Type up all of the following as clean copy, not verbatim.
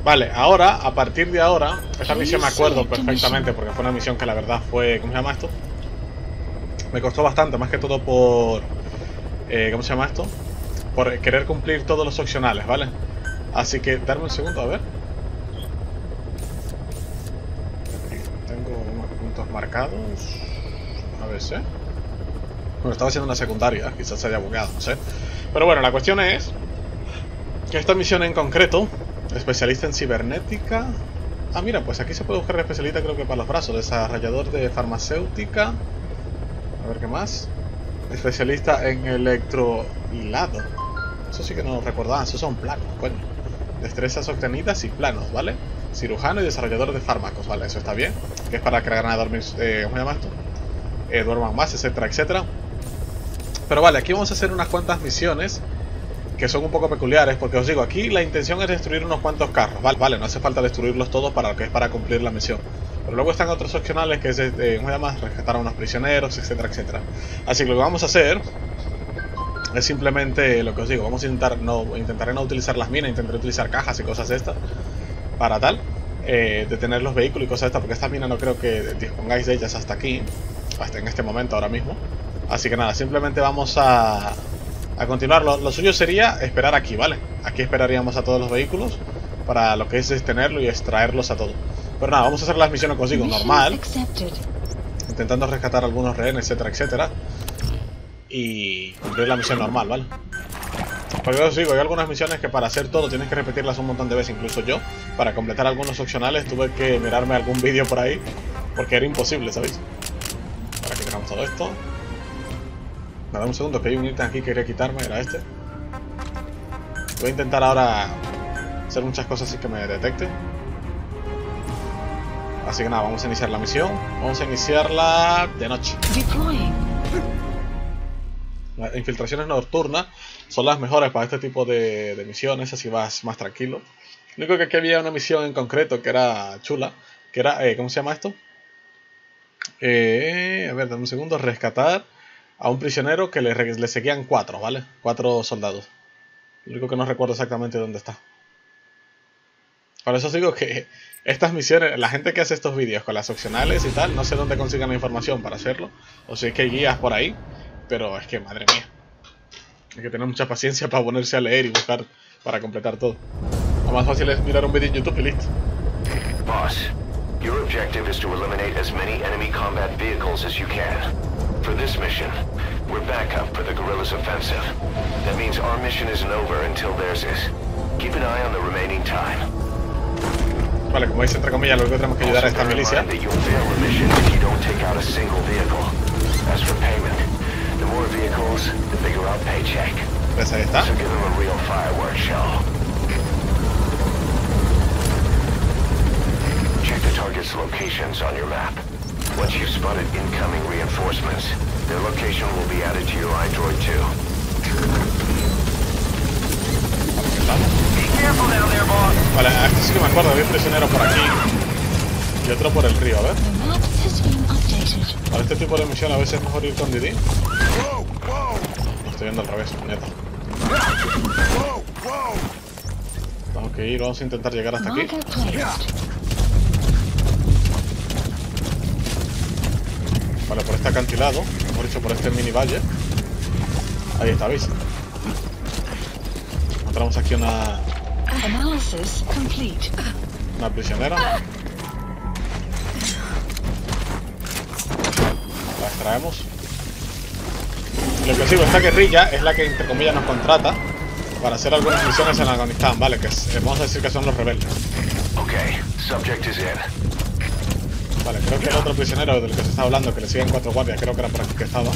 Vale, ahora, a partir de ahora, esta misión me acuerdo perfectamente porque fue una misión que la verdad fue... ¿Cómo se llama esto? Me costó bastante, más que todo por... ¿cómo se llama esto? Por querer cumplir todos los opcionales, ¿vale? Así que, darme un segundo, a ver. Aquí tengo unos puntos marcados. A ver, ¿sí? Bueno, estaba haciendo una secundaria, quizás se haya bugueado, no sé. Pero bueno, la cuestión es que esta misión en concreto, especialista en cibernética... Ah, mira, pues aquí se puede buscar especialista creo que para los brazos. Desarrollador de farmacéutica. A ver qué más. Especialista en electrohilado. Eso sí que no recordaba, esos son planos, coño. Destrezas obtenidas y planos, ¿vale? Cirujano y desarrollador de fármacos, ¿vale? Eso está bien. Que es para que la gana dormir, ¿cómo se llama esto? Duerman más, etcétera, etcétera. Pero vale, aquí vamos a hacer unas cuantas misiones que son un poco peculiares, porque os digo, aquí la intención es destruir unos cuantos carros, ¿vale? No hace falta destruirlos todos para lo que es para cumplir la misión. Pero luego están otros opcionales que es, ¿cómo se llama? Rescatar a unos prisioneros, etcétera, etcétera. Así que lo que vamos a hacer es simplemente lo que os digo, vamos a intentaré no utilizar las minas, intentaré utilizar cajas y cosas de estas para tal, detener los vehículos y cosas de estas, porque estas minas no creo que dispongáis de ellas hasta aquí, hasta en este momento, ahora mismo. Así que nada, simplemente vamos a continuar. Lo suyo sería esperar aquí, ¿vale? Aquí esperaríamos a todos los vehículos para lo que es detenerlo y extraerlos a todos. Pero nada, vamos a hacer las misiones consigo normal, intentando rescatar algunos rehenes, etcétera, etcétera, y cumplir la misión normal, ¿vale? Porque os digo, hay algunas misiones que para hacer todo tienes que repetirlas un montón de veces. Incluso yo, para completar algunos opcionales, tuve que mirarme algún vídeo por ahí, porque era imposible, ¿sabéis? Para que tengamos todo esto. Nada, un segundo, que hay un ítem aquí que quería quitarme, era este. Voy a intentar ahora hacer muchas cosas sin que me detecte. Así que nada, vamos a iniciar la misión. Vamos a iniciarla de noche. Las infiltraciones nocturnas son las mejores para este tipo de misiones, así vas más tranquilo. Lo único que aquí había una misión en concreto que era chula, que era, ¿cómo se llama esto? A ver, dame un segundo, rescatar a un prisionero que le seguían 4, ¿vale? 4 soldados. Lo único que no recuerdo exactamente dónde está. Por eso os digo que estas misiones, la gente que hace estos vídeos con las opcionales y tal, no sé dónde consigan la información para hacerlo. O si es que hay guías por ahí, pero es que, madre mía, hay que tener mucha paciencia para ponerse a leer y buscar para completar todo. Lo más fácil es mirar un vídeo en YouTube y listo. Boss, your objective is to eliminate as many enemy combat vehicles as you can. For this mission, we're backup for the guerrillas' offensive. That means our mission isn't over until theirs is. Keep an eye on the remaining time. Vale, como dice entre comillas, lo que tenemos que ayudar a esta milicia. That you'll fail the mission if you don't take out a single vehicle. As for payment, the more vehicles, the bigger our paycheck. Pues ahí está. So give them a real fireworks show. Check the target's locations on your map. Once you've spotted incoming reinforcements, their location will be added to your iDroid 2. Be careful down there, boss. Vale, esto sí que me acuerdo, había un prisionero por aquí y otro por el río, a ver. Para este tipo de misión a veces es mejor ir con Didi. No estoy viendo al revés, neta. Tengo que ir, vamos a intentar llegar hasta aquí. Vale, por este acantilado, mejor dicho, por este mini valle. Ahí está, ¿veis? Encontramos aquí una prisionera. La extraemos. Lo que os digo, esta guerrilla es la que entre comillas nos contrata para hacer algunas misiones en Afganistán, ¿vale? Que vamos a decir que son los rebeldes. Okay, subject is in. Vale, creo que el otro prisionero del que se está hablando, que le siguen 4 guardias, creo que era por aquí que estaba.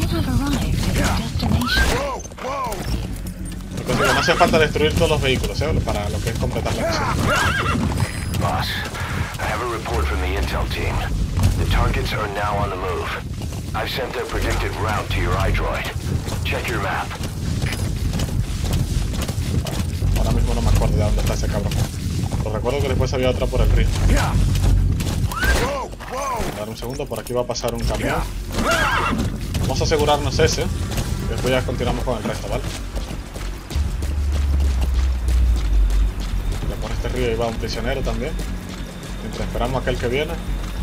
Lo que os digo, no hace falta destruir todos los vehículos, ¿eh? Para lo que es completar la misión. Boss, I have a report from the intel team. The targets are now on the move. I've sent their predicted route to your iDroid. Check your map. Ahora mismo no me acuerdo de dónde está ese cabrón. Os recuerdo que después había otra por el río. Dar un segundo, por aquí va a pasar un camión. Vamos a asegurarnos ese. Y después ya continuamos con el resto, ¿vale? Por este arriba iba un prisionero también. Mientras esperamos a aquel que viene.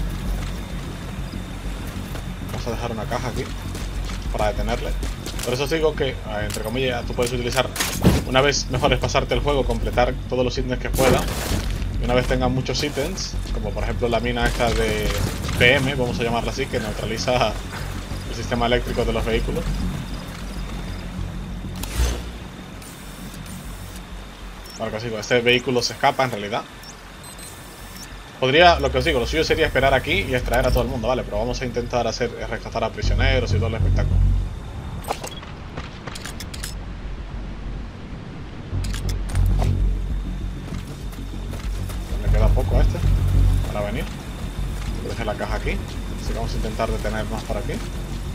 Vamos a dejar una caja aquí para detenerle. Por eso os digo que, entre comillas, tú puedes utilizar, una vez mejor es pasarte el juego, completar todos los ítems que puedas. Y una vez tengas muchos ítems, como por ejemplo la mina esta de PM, vamos a llamarla así, que neutraliza el sistema eléctrico de los vehículos. Bueno, que os digo, este vehículo se escapa en realidad. Podría, lo que os digo, lo suyo sería esperar aquí y extraer a todo el mundo, ¿vale? Pero vamos a intentar rescatar a prisioneros y todo el espectáculo. Le queda poco a este para venir. Deje la caja aquí. Así que vamos a intentar detener más por aquí.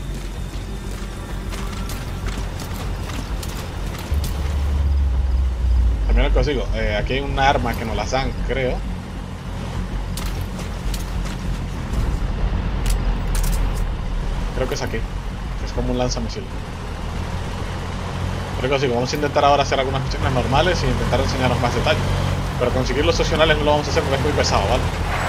También lo que os digo, aquí hay un arma que nos las dan, creo. Creo que es aquí. Es como un lanzamisiles. Pero que os digo, vamos a intentar ahora hacer algunas misiones normales e intentar enseñaros más detalles. Pero conseguir los opcionales no lo vamos a hacer porque es muy pesado, ¿vale?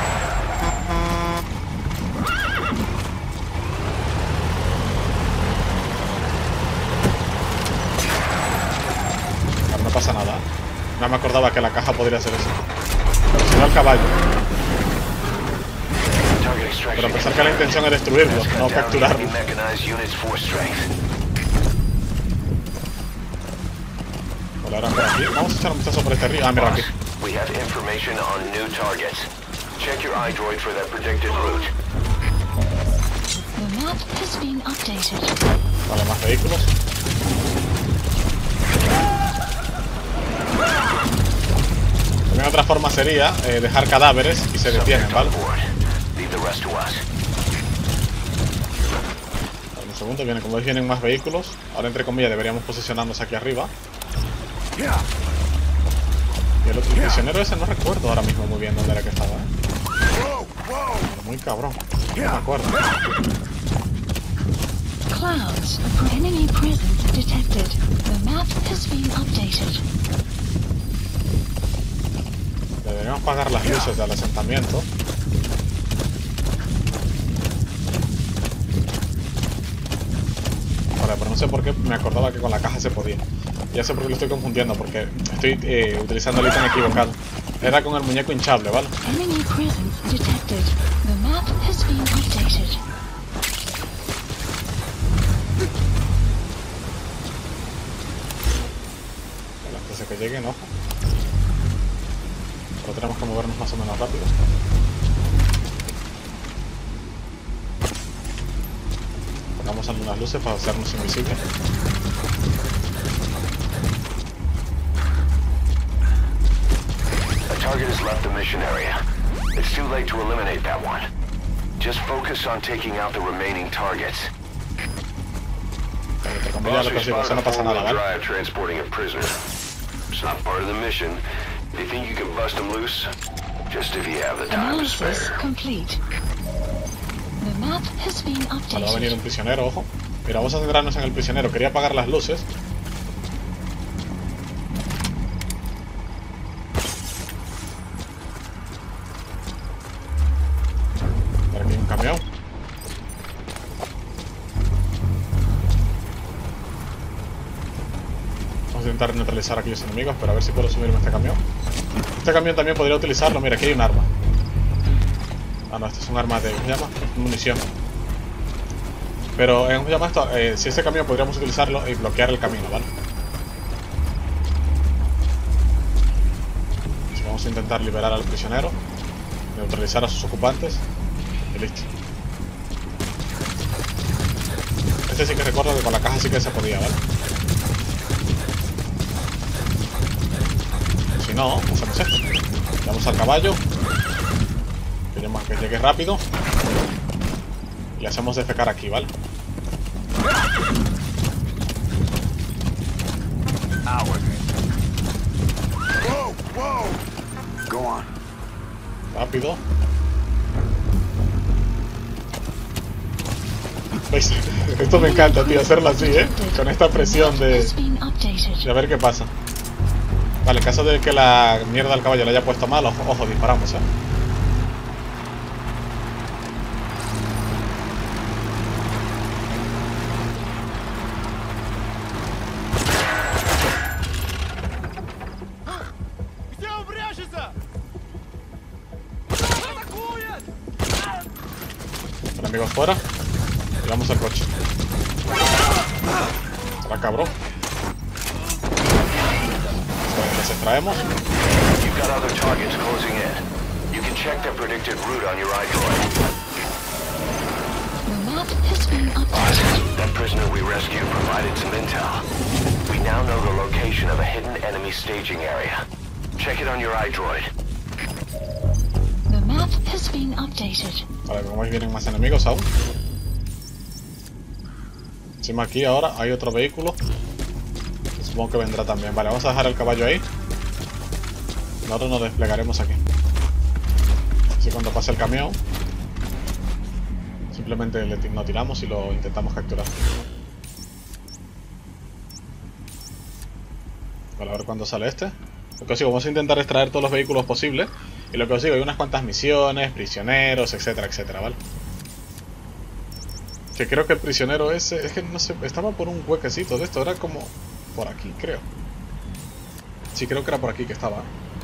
Claro, no pasa nada. No me acordaba que la caja podría hacer eso. Pero si no, el caballo. Pero pensar que la intención es destruirlo, no capturarlo. Volarán por aquí. Vamos a echar un vistazo por este río. Ah, mira aquí. Vale, más vehículos. También otra forma sería dejar cadáveres y se detienen, ¿vale? Un segundo, viene, como veis vienen más vehículos. Ahora entre comillas deberíamos posicionarnos aquí arriba. Y el otro prisionero ese no recuerdo ahora mismo muy bien dónde era que estaba, Pero muy cabrón, no me acuerdo. Clouds of enemy presence detected. The map has been updated. Deberíamos apagar las luces del asentamiento. Vale, pero no sé por qué me acordaba que con la caja se podía. Ya sé por qué lo estoy confundiendo, porque estoy utilizando el ítem equivocado. Era con el muñeco hinchable, ¿vale? Enemy presence detected. The map has been updated. Vale, antes de que lleguen, ojo. Pero tenemos que movernos más o menos rápido. Pongamos algunas luces para hacernos invisibles. Target has left the mission area. It's too late to eliminate that one. Just focus on taking out the remaining targets. Eso no pasa nada, ¿vale? Transporting a prisoner. It's not part of the mission. Do you think you can bust them loose? Just if you have the time to spare. Analysis complete. The map has been Vale, va a venir updated. un prisionero, ojo. Mira, vamos a centrarnos en el prisionero. Quería apagar las luces. Por aquí hay un camión. Vamos a intentar neutralizar a aquellos enemigos, pero a ver si puedo subirme a este camión. Este camión también podría utilizarlo. Mira, aquí hay un arma. Ah, no, este es un arma de... ¿cómo se llama? Munición. Pero, ¿cómo se llama esto? Si este camión podríamos utilizarlo y bloquear el camino, ¿vale? Así que vamos a intentar liberar al prisionero, neutralizar a sus ocupantes y listo. Este sí que recuerdo que con la caja sí que se podía, ¿vale? Si no, hacemos esto. Vamos al caballo. Queremos que llegue rápido. Y hacemos defecar aquí, ¿vale? Rápido. ¿Veis? Esto me encanta, tío, hacerlo así, ¿eh? Con esta presión de... Has been updated. a ver qué pasa. Vale, en caso de que la mierda del caballo le haya puesto mal, ojo, disparamos, Enemigos fuera. Y vamos al coche. Será cabrón. Les extraemos. You've got other targets closing in. You can check the predicted route on your iDroid. The map has been updated. That prisoner we rescued provided some intel. We now know the location of a hidden enemy staging area. Check it on your iDroid. The map has been updated. Vale, como veis vienen más enemigos aún. Encima aquí ahora hay otro vehículo. Supongo que vendrá también. Vale, vamos a dejar el caballo ahí. Nosotros nos desplegaremos aquí. Así cuando pase el camión, simplemente nos tiramos y lo intentamos capturar. Vale, a ver cuándo sale este. Lo que os digo, vamos a intentar extraer todos los vehículos posibles. Y lo que os digo, hay unas cuantas misiones, prisioneros, etcétera, etcétera, ¿vale? Que creo que el prisionero ese, es que no sé, estaba por un huequecito de esto, era como por aquí, creo. Sí, creo que era por aquí que estaba.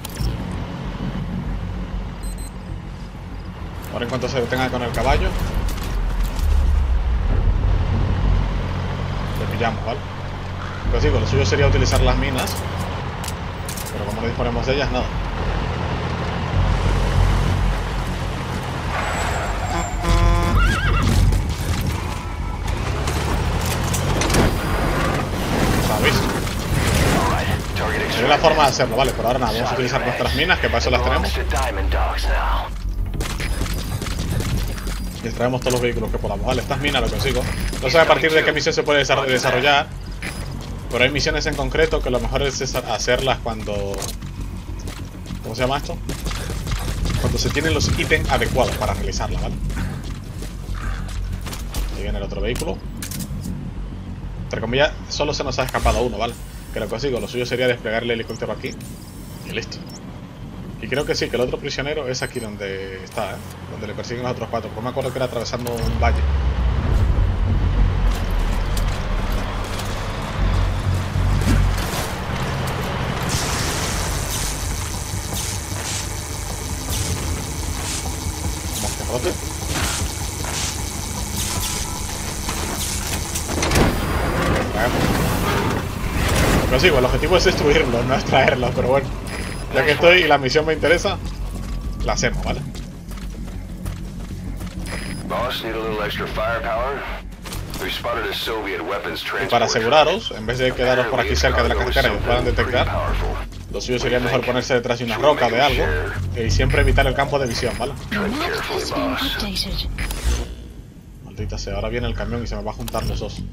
Ahora en cuanto se detenga con el caballo, le pillamos, ¿vale? Lo que os digo, lo suyo sería utilizar las minas, pero como no disponemos de ellas, nada. Es la forma de hacerlo, vale, pero ahora nada, vamos a utilizar nuestras minas, que para eso las tenemos. Y extraemos todos los vehículos que podamos, vale, estas minas lo consigo. No sé a partir de qué misión se puede desarrollar, pero hay misiones en concreto que lo mejor es hacerlas cuando... ¿Cómo se llama esto? Cuando se tienen los ítems adecuados para realizarla, ¿vale? Ahí viene el otro vehículo. Entre comillas, solo se nos ha escapado uno, ¿vale? Que lo consigo, lo suyo sería desplegar el helicóptero aquí y listo. Y creo que sí, que el otro prisionero es aquí donde está, ¿eh? Donde le persiguen los otros cuatro. Pues me acuerdo que era atravesando un valle. Vamos que rote. Traemos. Lo sigo, el objetivo es destruirlo, no extraerlo, pero bueno. Ya que estoy y la misión me interesa, la hacemos, ¿vale? Y para aseguraros, en vez de quedaros por aquí cerca de la carretera y os puedan detectar, lo suyo sería mejor ponerse detrás de una roca o de algo y siempre evitar el campo de visión, ¿vale? Maldita sea, ahora viene el camión y se me va a juntar los dos.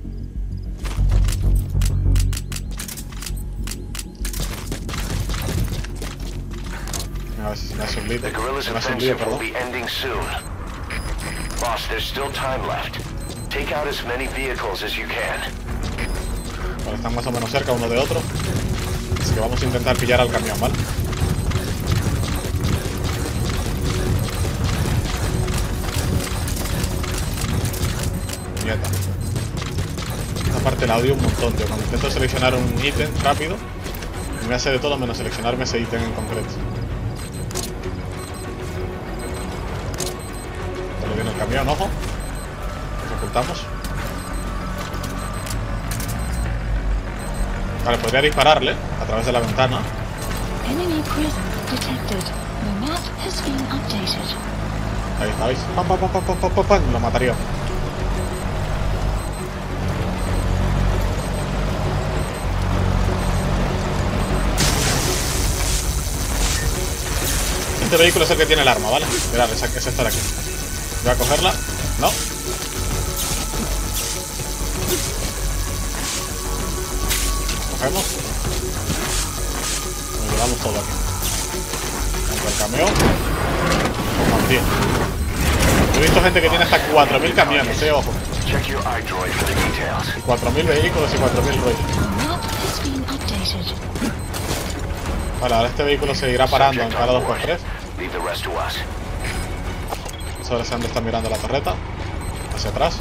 A ver si se me hace un lío, perdón. Vale, están más o menos cerca uno de otro. Así que vamos a intentar pillar al camión, ¿vale? Nieta. Esta parte la odio un montón, tío. Cuando intento seleccionar un ítem rápido, me hace de todo menos seleccionarme ese ítem en concreto. Viene el camión, ojo. Nos ocultamos. Vale, podría dispararle a través de la ventana. Ahí está, ¿veis? Pam, pam, pam, pam, pam, pam, pam. Lo mataría. Este vehículo es el que tiene el arma, ¿vale? Mirad, es esta de aquí. Voy a cogerla. No. Cogemos. Nos llevamos todo aquí. Dentro del camión. Vamos, tío. He visto gente que tiene hasta 4000 camiones, ojo. Y 4000 vehículos y 4000 ruedas. Vale, ahora este vehículo seguirá parando en cada 2x3. Leave the rest to us. Vamos a ver si dónde está mirando la torreta. Hacia atrás.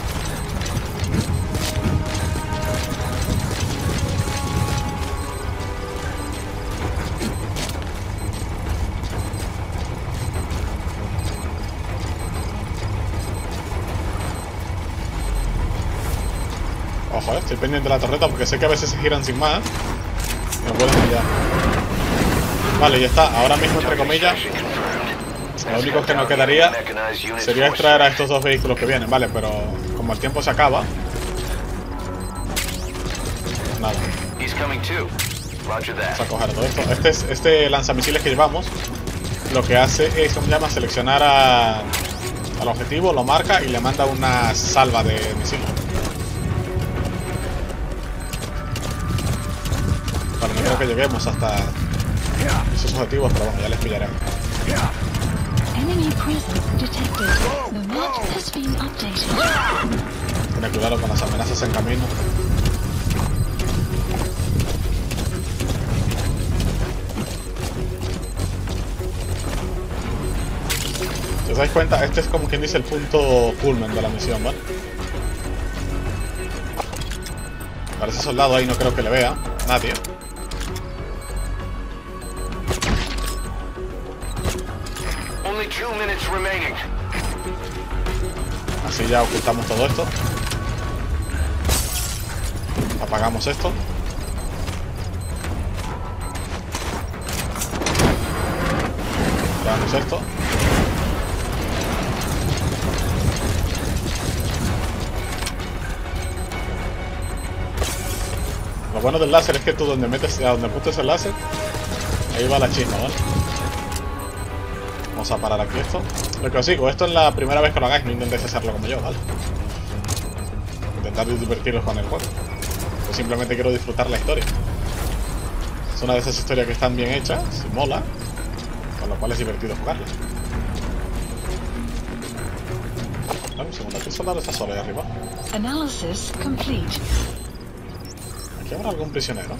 Ojo, estoy pendiente de la torreta porque sé que a veces se giran sin más. Y me pueden pillar. Vale, ya está. Ahora mismo, entre comillas, lo único que nos quedaría sería extraer a estos dos vehículos que vienen, ¿vale? Pero como el tiempo se acaba, pues nada. Vamos a coger todo esto. Este lanzamisiles que llevamos lo que hace es, ¿cómo se llama? Seleccionar al objetivo, lo marca y le manda una salva de misiles. Vale, no creo que lleguemos hasta esos objetivos, pero bueno, ya les pillaremos. Enemy presence detected. The map has been updated. Tener cuidado con las amenazas en camino. Si os dais cuenta, este es como quien dice el punto culmen de la misión, ¿vale? Para ese soldado ahí no creo que le vea nadie. Así ya ocultamos todo esto. Apagamos esto. Apagamos esto. Lo bueno del láser es que tú donde apuntes el láser, ahí va la chisma, ¿vale? Vamos a parar aquí esto. Lo que os digo, esto es la primera vez que lo hagáis, no intentéis hacerlo como yo, ¿vale? Intentar divertiros con el juego. Yo simplemente quiero disfrutar la historia. Es una de esas historias que están bien hechas, si mola, con lo cual es divertido jugarla. Dame un segundo, aquí el soldado está solo ahí arriba. Analysis complete. ¿Aquí habrá algún prisionero?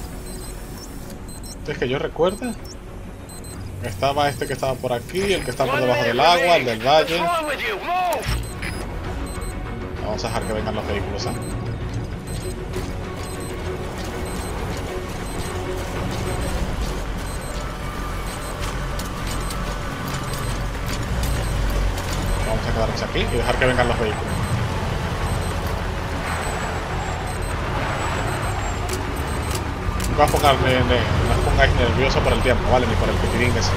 Es que yo recuerde. Estaba este que estaba por aquí, el que está por debajo del agua, el del valle. Vamos a dejar que vengan los vehículos, ¿eh? Vamos a quedarnos aquí y dejar que vengan los vehículos. No os pongáis nervioso por el tiempo, ¿vale? Ni por el pitirín ese.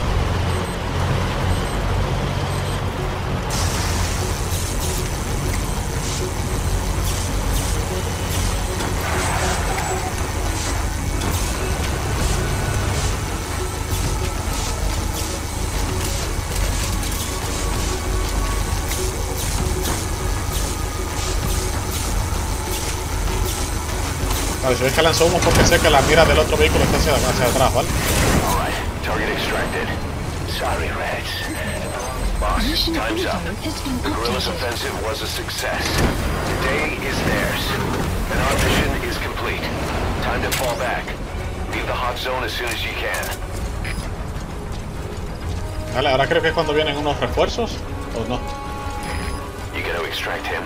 Vale, si veis que lanzo humo porque sé que la mira del otro vehículo está hacia atrás, ¿vale? Target extracted. Sorry, Reds. Boss, time's up. The guerrillas offensive was a success. Today is theirs. And our mission is complete. Time to fall back. Leave the hot zone as soon as you can. Vale, ahora creo que es cuando vienen unos refuerzos, ¿o no? You gotta extract him.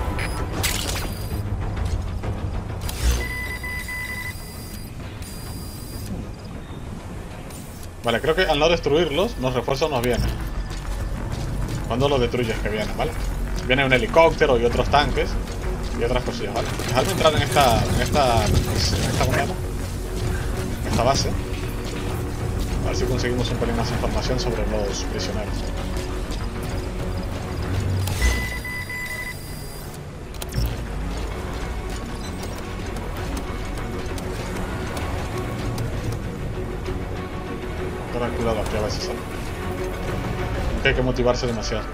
Vale, creo que al no destruirlos, los refuerzos nos vienen. Cuando los destruyes que vienen, ¿vale? Viene un helicóptero y otros tanques y otras cosillas, ¿vale? Dejadme entrar en esta ¿cómo se llama? En esta base. A ver si conseguimos un pelín más información sobre los prisioneros. Cuidado aquí a veces, ¿sabes? Que hay que motivarse demasiado.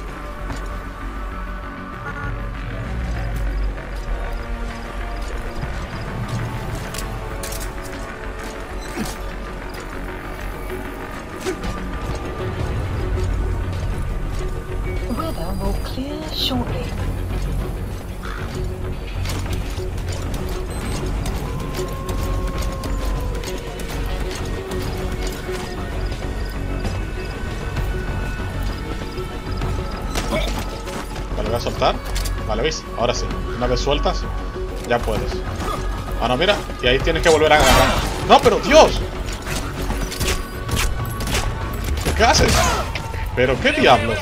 Weather will clear shortly. soltar. Vale, ¿veis? Ahora sí. Una vez sueltas, ya puedes. Ah, no, mira. Y ahí tienes que volver a agarrar. ¡No, pero Dios! ¿Qué haces? ¿Pero qué diablos?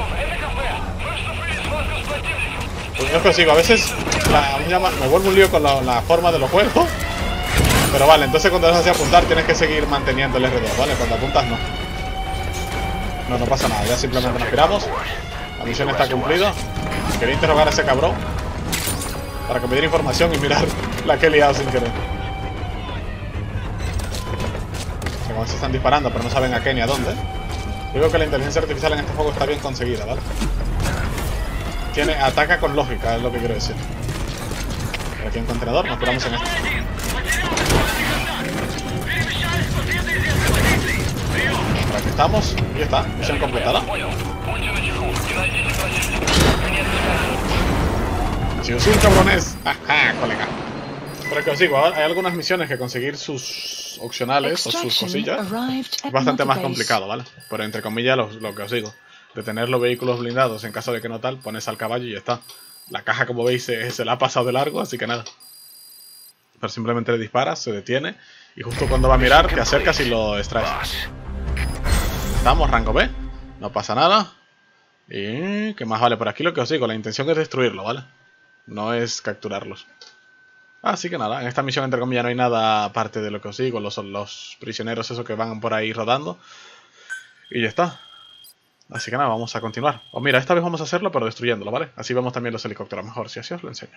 Pues no consigo. A veces me vuelvo un lío con la forma de los juegos. Pero vale, entonces cuando vas a apuntar tienes que seguir manteniendo el R2, ¿vale? Cuando apuntas no. No pasa nada. Ya simplemente nos piramos. La misión está cumplida. Quería interrogar a ese cabrón para que me diera información y mirar la que he liado sin querer. Como se están disparando, pero no saben a qué ni a dónde. Digo que la inteligencia artificial en este juego está bien conseguida, ¿vale? Ataca con lógica, es lo que quiero decir. Por aquí en contenedor, nos tiramos en este. Por aquí estamos, y ya está, misión completada. Si os un cabrones, jaja, colega. Pero que os digo, hay algunas misiones que conseguir sus opcionales o sus cosillas es bastante más complicado, ¿vale? Pero entre comillas lo que os digo, de tener los vehículos blindados en caso de que no tal, pones al caballo y ya está. La caja, como veis, se la ha pasado de largo, así que nada. Pero simplemente le disparas, se detiene y justo cuando va a mirar te acercas y lo extraes. Estamos, rango B, no pasa nada. Y ¿qué más vale? Por aquí lo que os digo, la intención es destruirlo, ¿vale? No es capturarlos. Así que nada, en esta misión entre comillas no hay nada aparte de lo que os digo, los prisioneros esos que van por ahí rodando. Y ya está. Así que nada, vamos a continuar. O mira, esta vez vamos a hacerlo pero destruyéndolo, ¿vale? Así vemos también los helicópteros mejor, si así os lo enseño.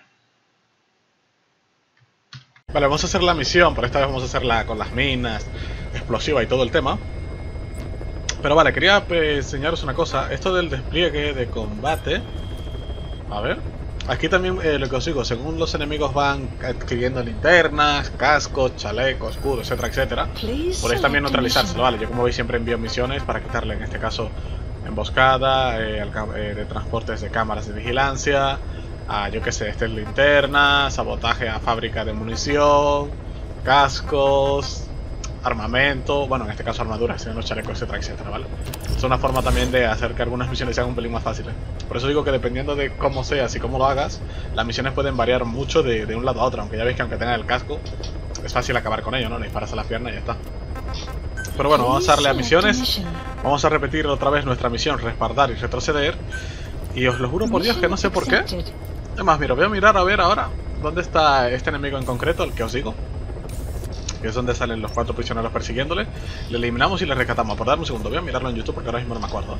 Vale, vamos a hacer la misión, pero esta vez vamos a hacerla con las minas, explosiva y todo el tema. Pero vale, quería enseñaros una cosa. Esto del despliegue de combate. A ver. Aquí también lo que os digo, según los enemigos van adquiriendo linternas, cascos, chalecos, escudos, etcétera, etcétera. Podéis también neutralizárselo, ¿vale? Yo como veis siempre envío misiones para quitarle, en este caso, emboscada, de transportes de cámaras de vigilancia, yo que sé, linternas, sabotaje a fábrica de munición, cascos, armamento, bueno, en este caso armaduras, los chalecos, etcétera, etcétera, ¿vale? Es una forma también de hacer que algunas misiones sean un pelín más fáciles. Por eso digo que dependiendo de cómo seas y cómo lo hagas, las misiones pueden variar mucho de un lado a otro, aunque ya veis que aunque tenga el casco, es fácil acabar con ello, ¿no? Le disparas a las piernas y ya está. Pero bueno, vamos a darle a misiones. Vamos a repetir otra vez nuestra misión, respaldar y retroceder. Y os lo juro por Dios que no sé por qué. Además, mira, voy a mirar a ver ahora dónde está este enemigo en concreto, el que os digo. Que es donde salen los 4 prisioneros persiguiéndole. Le eliminamos y le rescatamos. Por darme un segundo, voy a mirarlo en YouTube porque ahora mismo no me acuerdo.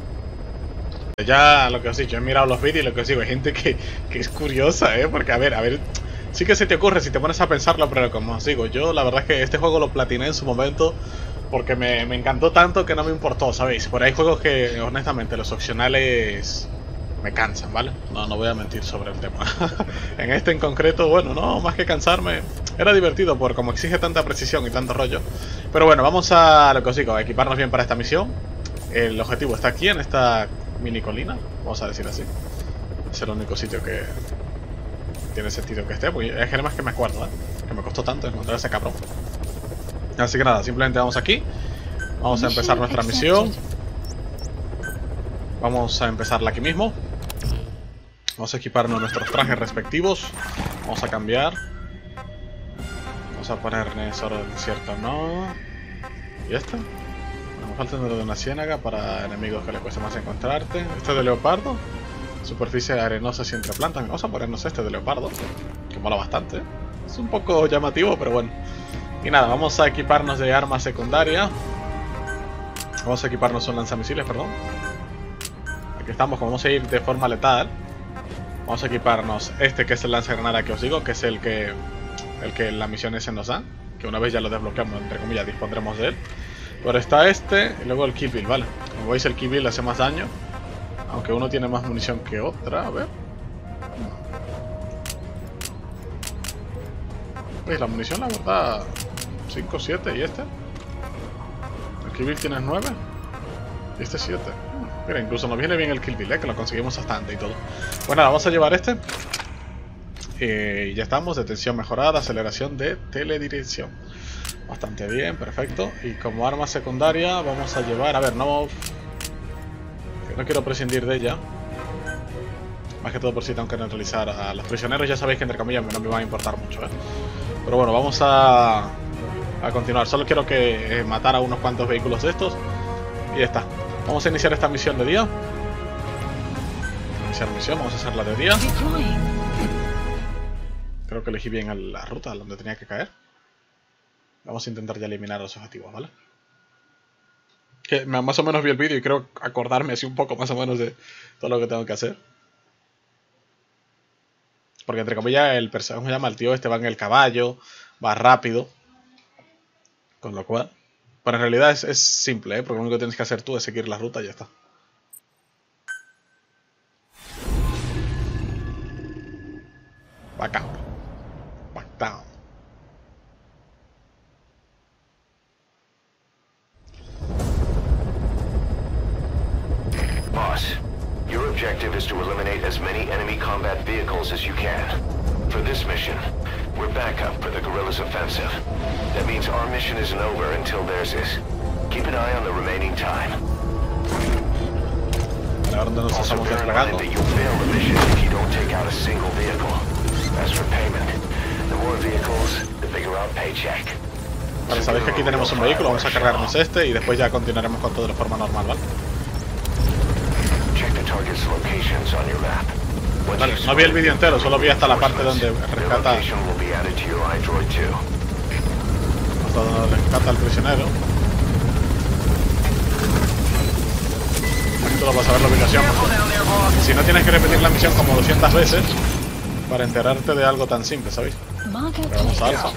Ya lo que os he dicho, he mirado los vídeos y lo que os digo, hay gente que es curiosa, porque a ver, sí que se te ocurre si te pones a pensarlo, pero como os digo, yo la verdad es que este juego lo platiné en su momento porque me encantó tanto que no me importó, ¿sabéis? Por ahí hay juegos que honestamente los opcionales me cansan, ¿vale? No voy a mentir sobre el tema. En este en concreto, bueno, no, más que cansarme, era divertido por como exige tanta precisión y tanto rollo. Pero bueno, vamos a lo que os digo, a equiparnos bien para esta misión. El objetivo está aquí, en esta mini colina, vamos a decir así. Es el único sitio que tiene sentido que esté, porque es que además que me acuerdo, que me costó tanto encontrar ese cabrón. Así que nada, simplemente vamos aquí. Vamos a empezar nuestra misión. Vamos a empezarla aquí mismo. Vamos a equiparnos nuestros trajes respectivos. Vamos a cambiar. Vamos a ponerle solo el desierto, no. ¿Y este? Me falta el número de una ciénaga para enemigos que le cueste más encontrarte. Este de leopardo. Superficie arenosa y entre plantas. Vamos a ponernos este de leopardo, que mola bastante. Es un poco llamativo, pero bueno. Y nada, vamos a equiparnos de arma secundaria. Vamos a equiparnos un lanzamisiles, perdón. Aquí estamos, como vamos a ir de forma letal. Vamos a equiparnos este que es el lanzagranada que os digo, que es el que la misión ese nos da. Que una vez ya lo desbloqueamos, entre comillas, dispondremos de él. Pero está este y luego el Kill Bill, ¿vale? Como veis el Kill Bill hace más daño. Aunque uno tiene más munición que otra, a ver. ¿Veis? La munición, la verdad, 5, 7 y este. El Kill Bill tiene 9 y este 7. Mira, incluso nos viene bien el Kill Bill, que lo conseguimos bastante y todo. Pues nada, vamos a llevar este. Y ya estamos, detención mejorada, aceleración de teledirección. Bastante bien, perfecto. Y como arma secundaria vamos a llevar, a ver, no quiero prescindir de ella. Más que todo por si tengo que neutralizar a los prisioneros. Ya sabéis que entre comillas no me va a importar mucho, ¿eh? Pero bueno, vamos a continuar. Solo quiero que matar a unos cuantos vehículos de estos. Y ya está. Vamos a iniciar esta misión de día. Iniciar misión, vamos a hacerla de día. Creo que elegí bien la ruta donde tenía que caer. Vamos a intentar ya eliminar los objetivos, ¿vale? Que más o menos vi el vídeo y creo acordarme así un poco más o menos de todo lo que tengo que hacer. Porque entre comillas el personaje se llama el tío este va en el caballo, va rápido. Con lo cual... Pero en realidad es simple, ¿eh? Porque lo único que tienes que hacer tú es seguir la ruta y ya está. Back out. Back down. Boss, your objective is to eliminate as many enemy combat vehicles as you can. For this mission, we're backup for the guerrillas' offensive. That means our mission isn't over until theirs is. Keep an eye on the remaining time. Also bear in mind that you'll fail the mission if you don't take out a single vehicle. As for payment, the more vehicles, the bigger our paycheck. Vale, sabéis que aquí tenemos un vehículo, vamos a cargarnos este y después ya continuaremos con todo de forma normal, ¿vale? Vale, no vi el vídeo entero, solo vi hasta la parte donde rescata... Hasta donde rescata al prisionero. Aquí tú lo vas a ver la ubicación. Si no tienes que repetir la misión como 200 veces para enterarte de algo tan simple, ¿sabéis? Pero vamos a Alfa.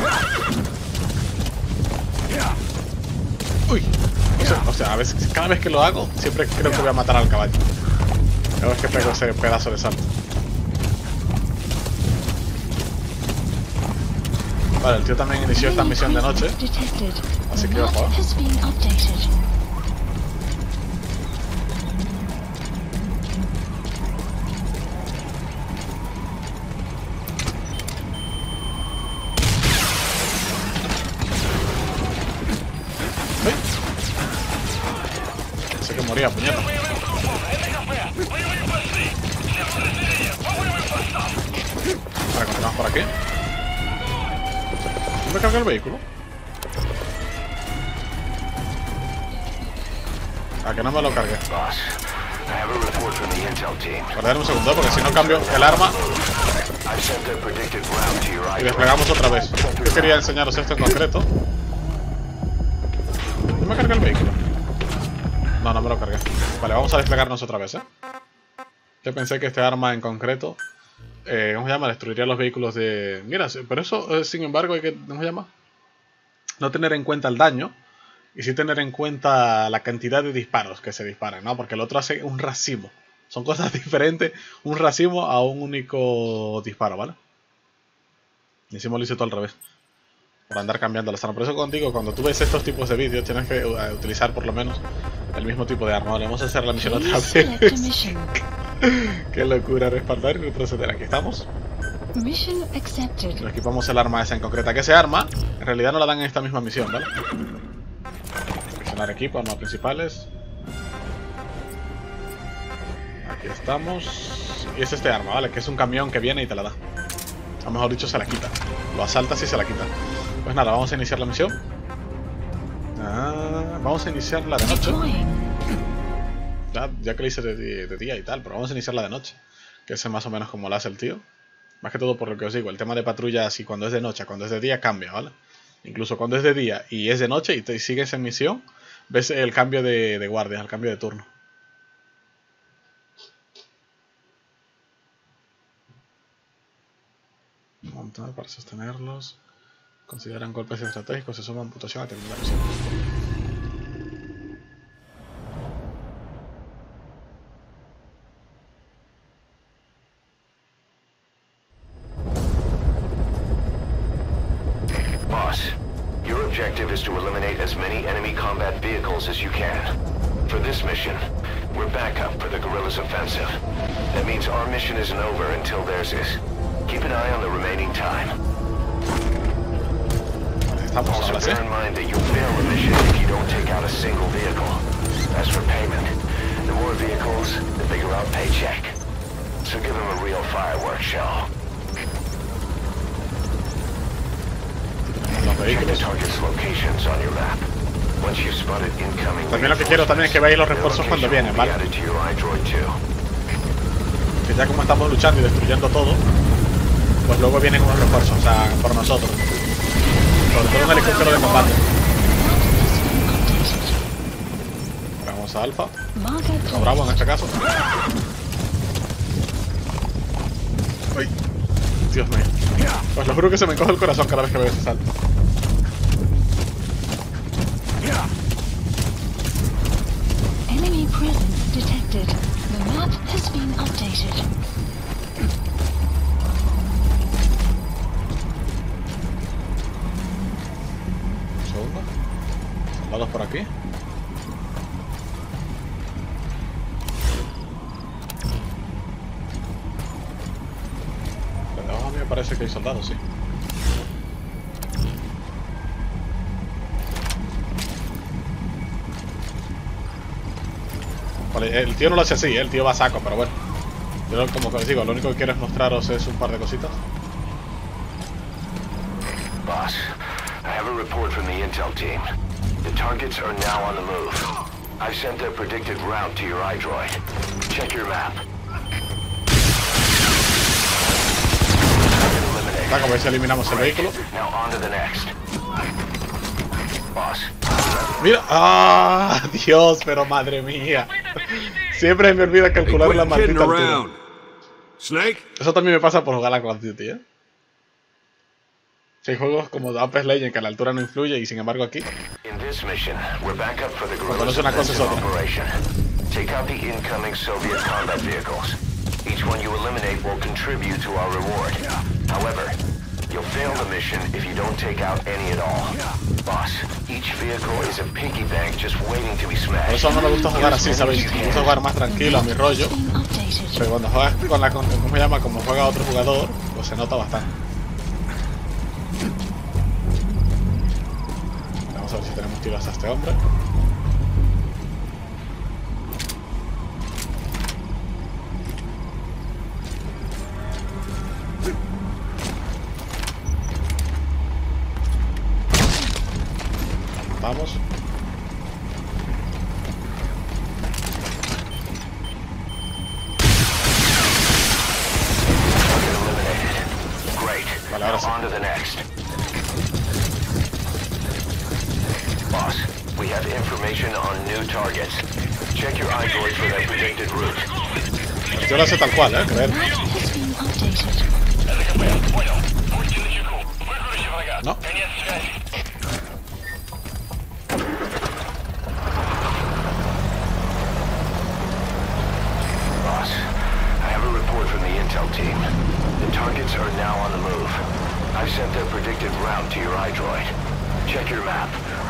Uy, o sea, a veces, cada vez que lo hago, siempre creo que voy a matar al caballo. Cada vez que pego ese pedazo de salto. Vale, el tío también inició esta misión de noche. Así que ojo. Sé que moría, puñeta. Vale, continuamos por aquí. ¿Dónde carga el vehículo? ¿A que no me lo cargué? Guardar un segundo porque si no cambio el arma y desplegamos otra vez. Yo quería enseñaros esto en concreto. ¿No me carga el vehículo? No, no me lo cargué. Vale, vamos a desplegarnos otra vez, ¿eh? Yo pensé que este arma en concreto... ¿cómo se llama? Destruiría los vehículos de... Mira, pero eso, sin embargo, hay que... ¿Cómo se llama? No tener en cuenta el daño. Y sí tener en cuenta la cantidad de disparos que se disparan, ¿no? Porque el otro hace un racimo. Son cosas diferentes. Un racimo a un único disparo, ¿vale? Y encima lo hice todo al revés. Por andar cambiando las armas. Por eso contigo, cuando tú ves estos tipos de vídeos, tienes que utilizar por lo menos el mismo tipo de arma. Vale, vamos a hacer la misión otra vez. Qué locura, respaldar y retroceder. Aquí estamos. Nos equipamos el arma esa en concreta. Que ese arma, en realidad no la dan en esta misma misión, ¿vale? Seleccionar equipo, armas principales. Aquí estamos. Y es este arma, ¿vale? Que es un camión que viene y te la da. O mejor dicho, se la quita. Lo asaltas y se la quita. Pues nada, vamos a iniciar la misión. Vamos a iniciarla de noche. Ya que la hice de día y tal, pero vamos a iniciarla de noche. Que es más o menos como la hace el tío. Más que todo por lo que os digo, el tema de patrulla, si cuando es de noche, cuando es de día, cambia, ¿vale? Incluso cuando es de día y es de noche y te sigues en misión, ves el cambio de guardia, el cambio de turno. Montar para sostenerlos. Consideran golpes estratégicos, se suma puntuación a terminar la misión. Boss, your objective is to eliminate as many enemy combat vehicles as you can. For this mission, we're backup for the guerrillas' offensive. That means our mission isn't over until theirs is. Keep an eye on the remaining time. Also bear in mind that you'll fail the mission if you don't take out a single vehicle. As for payment, the more vehicles, the bigger our paycheck. so give him a real fireworks show. Los Check the vehículos. target's locations on your map. Once you've spotted incoming También lo que quiero también es que veáis los their refuerzos cuando location vienen, will be ¿vale? added to your iDroid too. Que ya como estamos luchando y destruyendo todo, pues luego vienen unos refuerzos, o sea, por nosotros. Sobre todo un helicóptero de combate. Vamos a Alfa, Marker o Bravo en este caso. Uy, Dios mío. Pues lo juro que se me encoge el corazón cada vez que veo ese salto. Enemy presence detected. The map has been updated. Un segundo. Soldados por aquí. Pero debajo a mí me parece que hay soldados, sí. Vale, el tío no lo hace así, el tío va a saco, pero bueno. Yo como os digo, lo único que quiero es mostraros es un par de cositas. Boss, I have a report from the intel team. The targets are now on the move. I sent their predicted route to your iDroid. Check your map. Saco, a ver si eliminamos el vehículo. Now on to the next. Boss, Mira, ¡ah! Dios, pero madre mía. Siempre me olvida calcular la maldita altura. Snake? Eso también me pasa por jugar a Call of Duty, ¿eh? Si hay juegos como Apex Legends que la altura no influye y sin embargo aquí... in this mission, we're back up for the Cuando no guerrillas es una cosa es offensive otra. operation. Take out the incoming Soviet combat vehicles. Each one you eliminate will contribute to our reward. However, you'll fail the mission if you don't take out any at all. Boss, each vehicle is a piggy bank just waiting to be Por smashed. eso no me gusta jugar así, ¿sabéis? Me gusta jugar más tranquilo, a mi rollo. Been updated. Pero cuando juegas con la... ¿Cómo se llama? Como juega otro jugador, pues se nota bastante. Vamos a ver si tenemos tiros a este hombre. Vamos. Great. Vale, ahora sí. On to the next. Boss, we have information on new targets. Check your iDroid for that predicted route. Yo lo hace tal cual, creer. Map has been updated. No. Boss, I have a report from the intel team. The targets are now on the move. I've sent their predicted route to your iDroid. Check your map.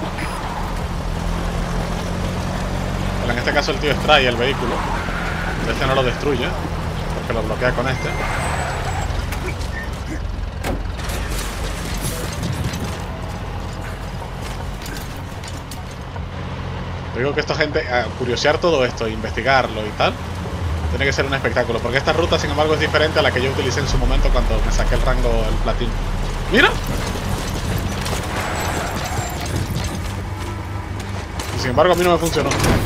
Pero en este caso el tío extrae el vehículo. Este no lo destruye, porque lo bloquea con este. Digo que esta gente, a curiosear todo esto, investigarlo y tal, tiene que ser un espectáculo. Porque esta ruta, sin embargo, es diferente a la que yo utilicé en su momento cuando me saqué el rango, el platino. ¡Mira! Y sin embargo, a mí no me funcionó.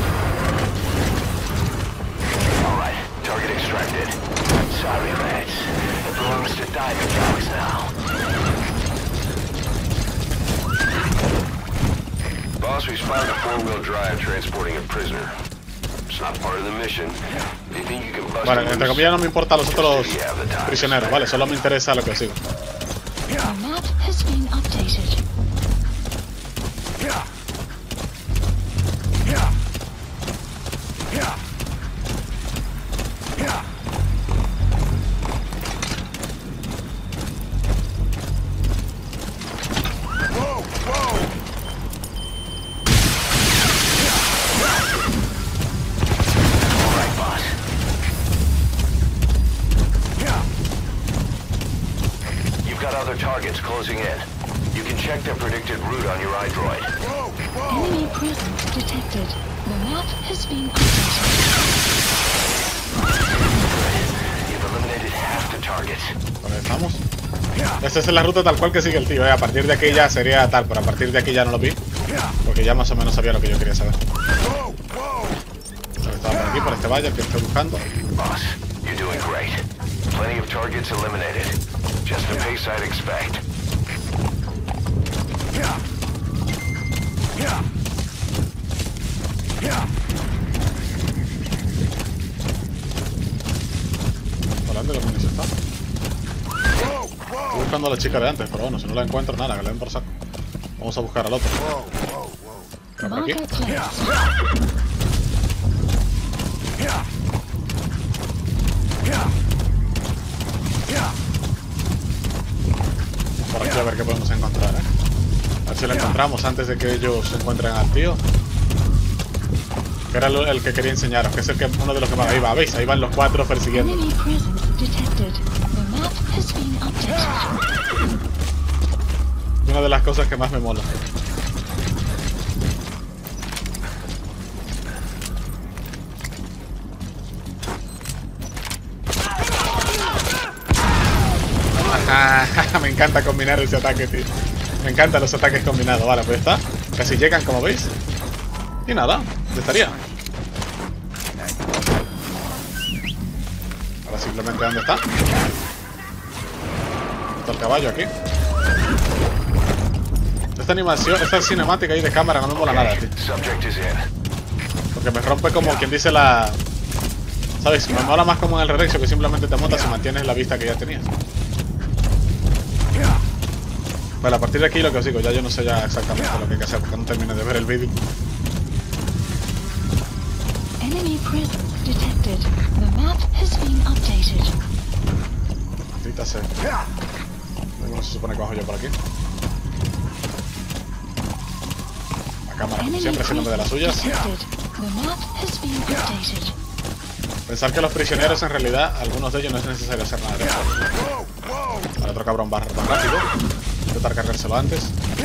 All right, target extracted. Sorry, lads. It belongs to Diamond Dogs now. Boss, we spotted a four-wheel drive transporting a prisoner. It's not part of the mission. Do you think you can bust Bueno, him entre loose? comillas no me importan los otros You have the time. prisioneros, ¿vale? Solo me interesa lo que sigo. The map has been updated. All right, boss. You've got other targets closing in. You can check their predicted route on your iDroid. Enemy presence detected. The map has been updated. You've eliminated half the targets. Por ahí estamos. Esta es la ruta tal cual que sigue el tío, A partir de aquí ya sería tal, pero a partir de aquí ya no lo vi. Porque ya más o menos sabía lo que yo quería saber. Estaba por aquí, por este valle que estoy buscando. Boss, you're doing great. Plenty of targets eliminated. Just the pace I'd expect. ¿Por dónde la munición está? Estoy buscando a la chica de antes, pero bueno, si no la encuentro, nada, que le den por saco. Vamos a buscar al otro. Pero por aquí. Vamos por aquí a ver qué podemos encontrar, A ver si lo encontramos antes de que ellos encuentren al tío. Que era el que quería enseñaros, que es el que, uno de los que van ahí va. ¿Veis? Ahí van los 4 persiguiendo. Enemy presence detected. The map has been updated. Una de las cosas que más me mola. Me encanta combinar ese ataque, tío. Me encantan los ataques combinados. Vale, pues está. Casi llegan, como veis. Y nada, ya estaría. Ahora simplemente, ¿dónde está? Está el caballo aquí. Esta animación, esta cinemática ahí de cámara no me mola nada, tío. Porque me rompe como quien dice la... ¿Sabes? Me mola más como en el Redexio, que simplemente te montas y mantienes la vista que ya tenías. Vale, a partir de aquí lo que os digo, ya yo no sé ya exactamente lo que hay que hacer porque no terminé de ver el vídeo. Enemy presence detected. The map has been updated. Maldita sea. Bueno, se supone que bajo yo por aquí. La cámara, como siempre, haciéndome de las suyas. Pensar que los prisioneros, en realidad, algunos de ellos no es necesario hacer nada de eso. Vale, otro cabrón va más rápido. Intentar cargárselo antes.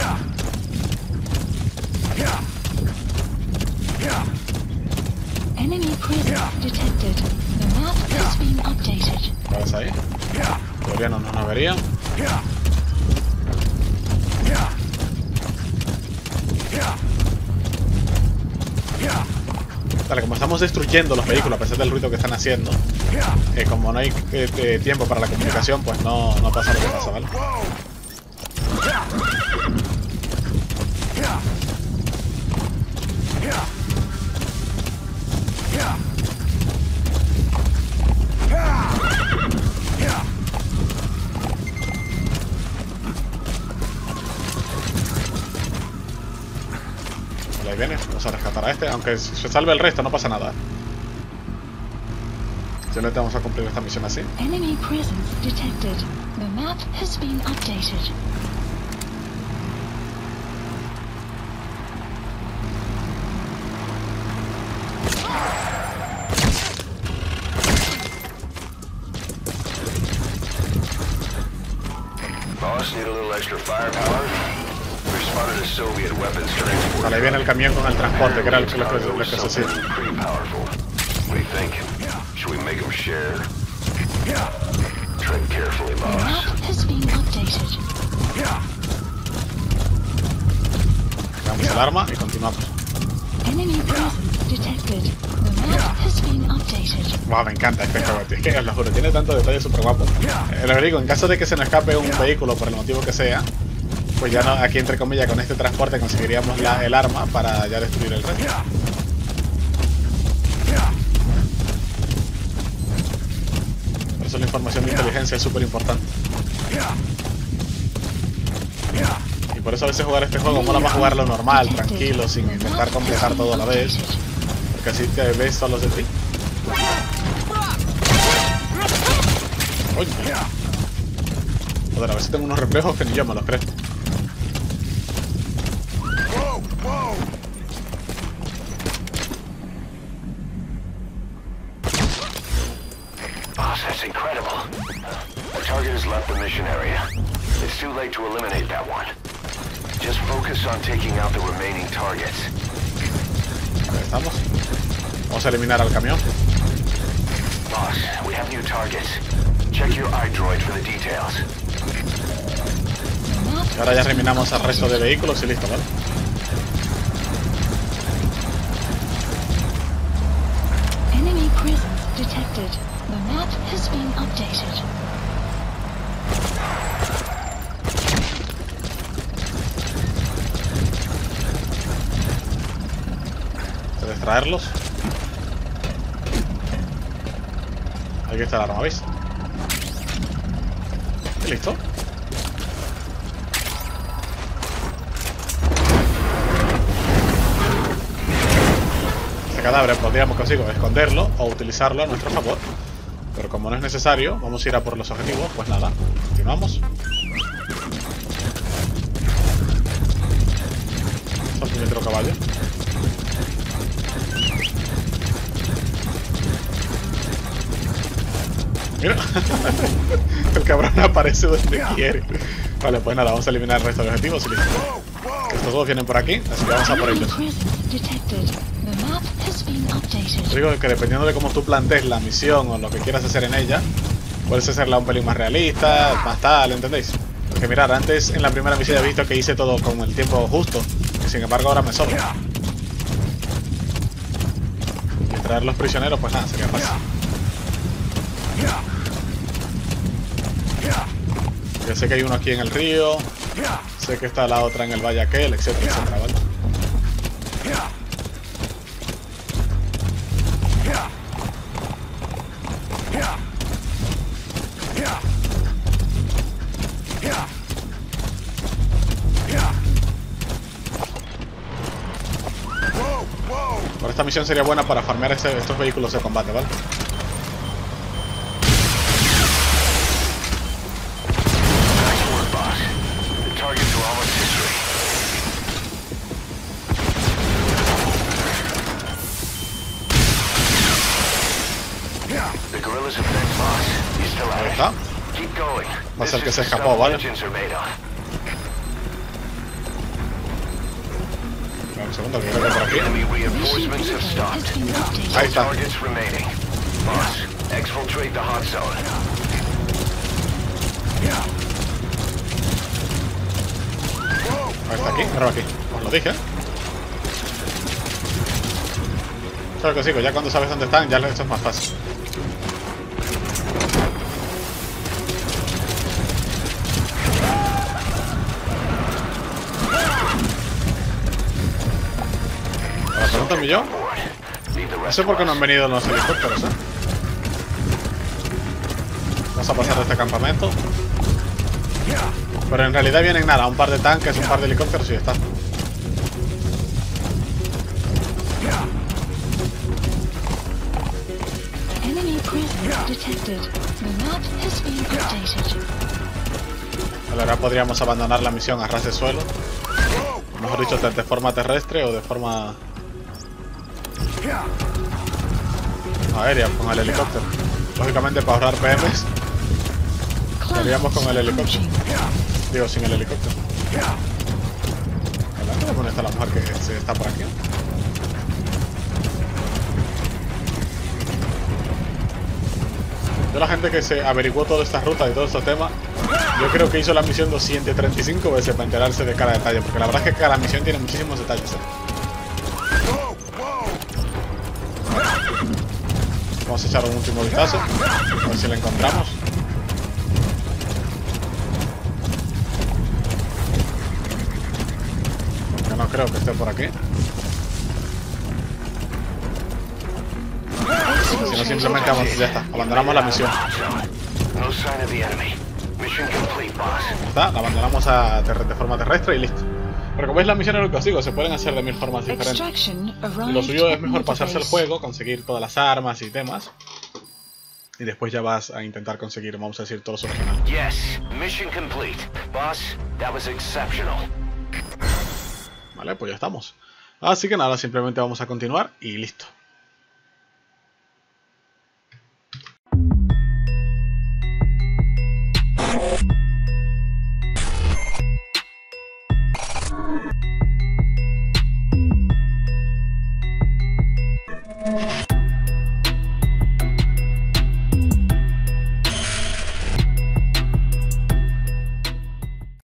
Enemy presence detected. The map has been updated. ¿Ves ahí? Todavía no nos verían. Vale, como estamos destruyendo los vehículos a pesar del ruido que están haciendo, como no hay tiempo para la comunicación, pues no pasa lo que pasa, ¿vale? Ahí viene, vamos a rescatar a este, aunque se salve el resto, no pasa nada. Simplemente vamos a cumplir esta misión así. Enemy presence detected. The map has been updated. Boss, need a little extra firepower? We spotted a Soviet weapons transport. Vale, ahí viene el camión con el transporte, que era lo que se hacía. Pretty powerful. What do you think? Should we make them share? Tread carefully, The boss. map has been updated. Damos el arma y continuamos. Enemy presence detected. The map has been updated. Wow, me encanta este juego, tío. Es que os lo juro, tiene tantos detalles súper guapos. Lo digo, en caso de que se nos escape un vehículo por el motivo que sea, pues ya no, aquí entre comillas con este transporte conseguiríamos el arma para ya destruir el resto. Por eso la información de inteligencia es súper importante. Y por eso a veces jugar este juego mola más jugarlo normal, tranquilo, sin intentar completar todo a la vez. Porque así te ves solo de ti. Oye. Joder, a ver si tengo unos reflejos que ni yo me los creo. Boss, that's incredible. The target has left the mission area. It's too late to eliminate that one. Just focus on taking out the remaining targets. Ahí estamos. Vamos a eliminar al camión. Boss, we have new targets. Check your iDroid for the details. Y ahora ya eliminamos al resto de vehículos y listo, ¿vale? Enemy presence detected. The map has been updated. Distraerlos. Aquí está el arma, ¿veis? Y listo. Este cadáver podríamos consigo esconderlo o utilizarlo a nuestro favor, pero como no es necesario, vamos a ir a por los objetivos. Pues nada, continuamos. Salto caballo. Mira, el cabrón aparece donde quiere. Vale, pues nada, vamos a eliminar el resto de objetivos y listo. Estos dos vienen por aquí, así que vamos a por ellos. Te digo que dependiendo de cómo tú plantees la misión o lo que quieras hacer en ella, puedes hacerla un pelín más realista, más tal, ¿entendéis? Porque mirad, antes en la primera misión he visto que hice todo con el tiempo justo, y sin embargo ahora me sobra. Y traer los prisioneros, pues nada, sería fácil. Ya sé que hay uno aquí en el río, sé que está la otra en el valle aquel, etcétera, etcétera, ¿vale? Ahora esta misión sería buena para farmear estos vehículos de combate, ¿vale? Ahí está. Va a ser que se escapó, ¿vale? Un segundo, que creo que por aquí. Ahí está. Ahí está aquí, arriba aquí. Os lo dije. Claro que sí, ya cuando sabes dónde están, ya esto es más fácil. Ahora pregúntame yo. No sé por qué no han venido los helicópteros, ¿eh? Vamos a pasar de este campamento. Pero en realidad vienen nada, un par de tanques, un par de helicópteros y ya está. Ahora podríamos abandonar la misión a ras de suelo. Mejor dicho, de forma terrestre o de forma aérea con el helicóptero. Lógicamente, para ahorrar PMs, iríamos con el helicóptero. Digo, sin el helicóptero. ¿Dónde está la mujer que está por aquí? Yo, la gente que se averiguó toda esta ruta y todo estos temas, yo creo que hizo la misión 235 veces para enterarse de cada detalle, porque la verdad es que cada misión tiene muchísimos detalles, ¿eh? Vamos a echar un último vistazo, a ver si la encontramos. Porque no creo que esté por aquí. Si no, simplemente vamos, ya está, abandonamos la misión. Está, la abandonamos de forma terrestre y listo. Pero como veis, las misiones lo que os digo, se pueden hacer de 1000 formas diferentes. Y lo suyo es mejor pasarse el juego, conseguir todas las armas y demás. Y después ya vas a intentar conseguir, vamos a decir, todos los originales. Vale, pues ya estamos. Así que nada, simplemente vamos a continuar y listo.